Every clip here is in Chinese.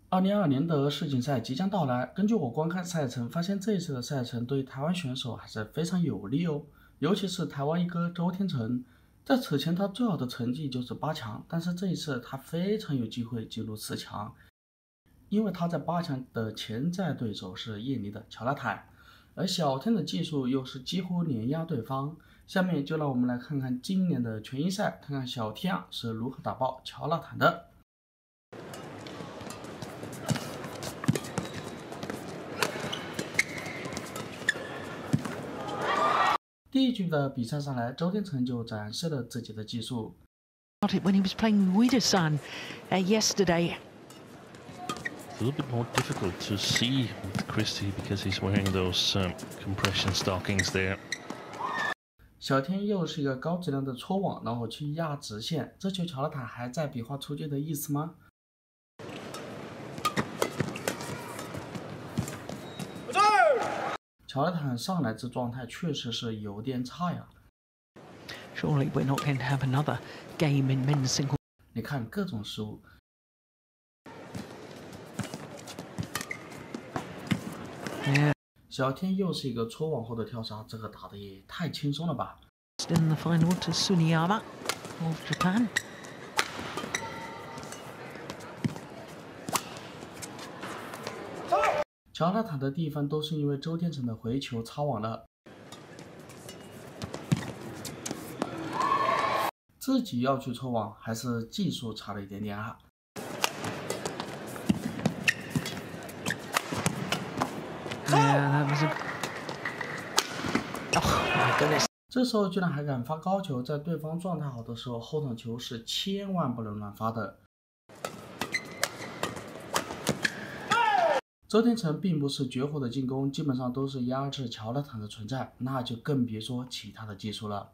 2022年的世锦赛即将到来，根据我观看赛程，发现这一次的赛程对台湾选手还是非常有利哦。尤其是台湾一哥周天成，在此前他最好的成绩就是8强，但是这一次他非常有机会进入4强，因为他在8强的潜在对手是印尼的乔纳坦，而小天的技术又是几乎碾压对方。下面就让我们来看看今年的全英赛，看看小天是如何打爆乔纳坦的。第一局的比赛上来，周天成就展示了自己的技术。 When he was playing Widersan yesterday. It's a little bit more difficult to see with Christie because he's wearing those compression stockings there. 小天又是一个高质量的戳网，然后去压直线。这球乔纳坦还在比划出界的意思吗？乔纳坦上来这状态确实是有点差呀。 Surely we're not going to have another game in men's single. 你看各种失误。小天又是一个戳网后的跳杀，这个打的也太轻松了吧。 In the final to Suniyama of Japan. 乔纳坦的地方都是因为周天成的回球擦网了，自己要去戳网，还是技术差了一点点啊。 That was a... Oh my goodness. 这时候居然还敢发高球，在对方状态好的时候，后场球是千万不能乱发的。周天成并不是绝活的进攻，基本上都是压制乔纳坦的存在，那就更别说其他的技术了。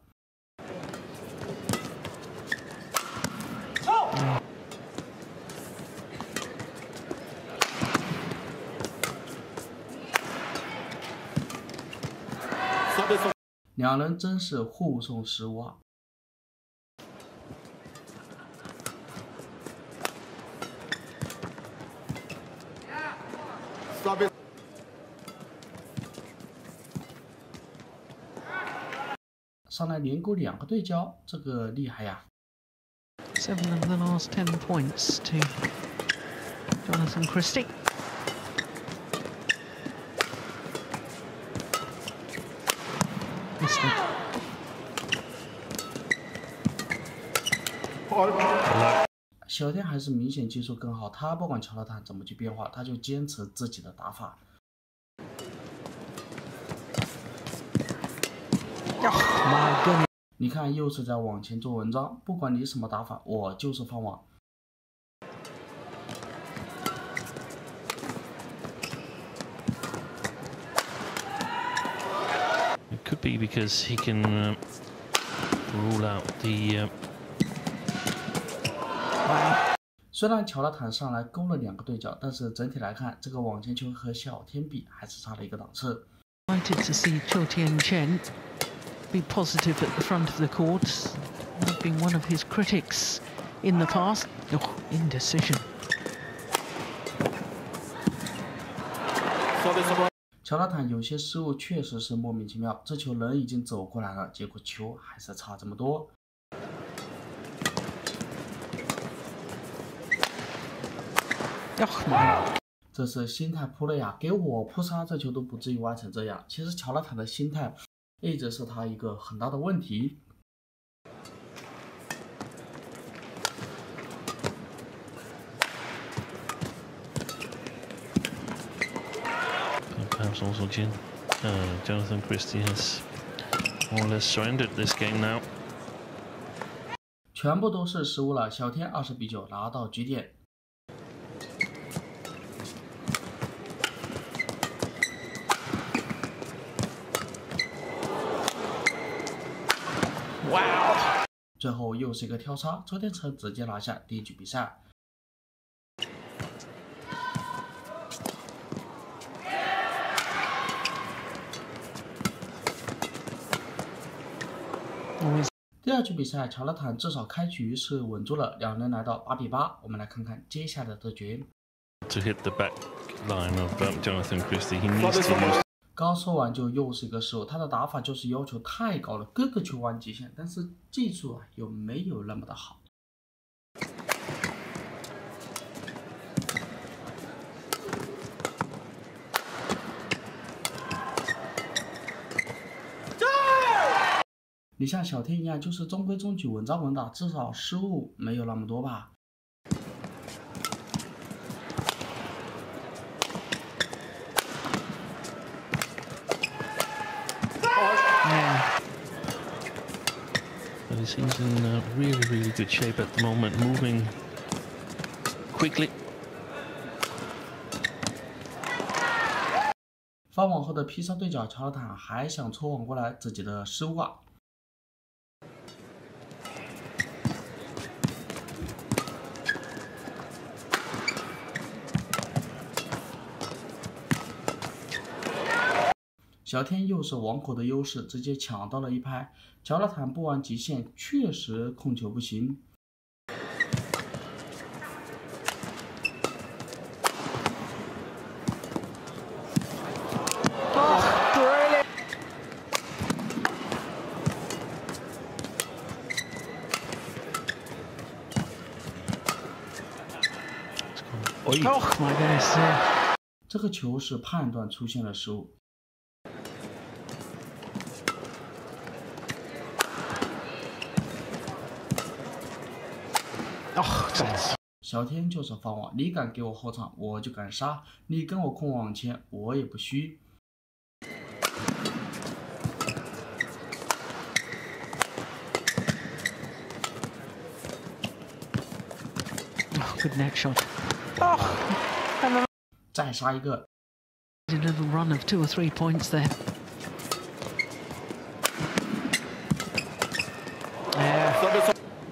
两人真是互送失误啊！上来连勾2个对焦，这个厉害呀 7 of the last 10 points to Jonathan Christie. Missed it. 小天还是明显技术更好，他不管乔纳坦怎么去变化，他就坚持自己的打法。 My goodness. 你看，又是在往前做文章，不管你什么打法，我就是放网。 It could be because he can rule out the. 虽然乔纳坦上来勾了2个对角，但是整体来看，这个网前球和小天比还是差了一个档次。 Excited to see Cho Tien-chen be positive at the front of the court. I've been one of his critics in the past. Oh, indecision. 乔纳坦有些失误确实是莫名其妙，这球人已经走过来了，结果球还是差这么多。 Oh my. 这是心态扑了呀，给我扑杀这球都不至于歪成这样。其实乔纳坦的心态一直是他一个很大的问题。 Perhaps also Jonathan Christie has more or less surrendered this game now. 全部都是失误了，小天20-9拿到局点。 Wow. 最后又是一个跳杀，周天成直接拿下第一局比赛。第二局比赛，乔纳坦至少开局是稳住了，两人来到8-8。我们来看看接下来的对决。 to hit the back line of Jonathan Christie. He needs to use. 刚说完就又是一个失误，他的打法就是要求太高了，各个球玩极限，但是技术又没有那么的好。你像小天一样，就是中规中矩、稳扎稳打，至少失误没有那么多吧。 But he seems in really good shape at the moment, moving quickly. 翻网后的披萨对角乔纳坦还想戳网过来，自己的失误啊！小天又是网口的优势，直接抢到了一拍。乔纳坦不玩极限，确实控球不行。 Oh my goodness! Yeah. 这个球是判断出现了失误。小天就是放网，你敢给我后场，我就敢杀；你跟我控网前，我也不虚。 Good neck shot. 再杀一个。 A little run of 2 or 3 points there. Yeah.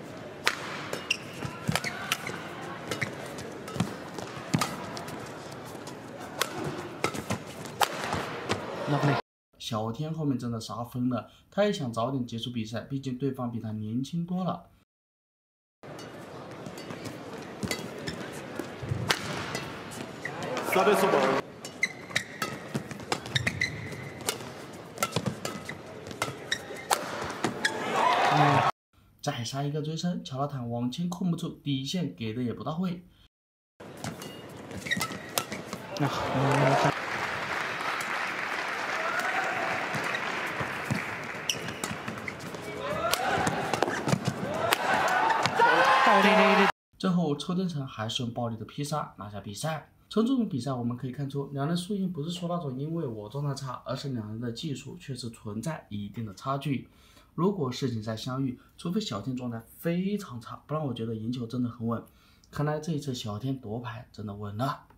Lovely. 小天后面真的杀疯了，他也想早点结束比赛，毕竟对方比他年轻多了。再杀一个追身，乔纳坦往前控不住，底线给的也不到位。最后，邱天成还是用暴力的劈杀拿下比赛。从这种比赛我们可以看出，两人输赢不是说那种因为我状态差，而是两人的技术确实存在一定的差距。如果世锦赛相遇，除非小天状态非常差，不然我觉得赢球真的很稳。看来这一次小天夺牌真的稳了。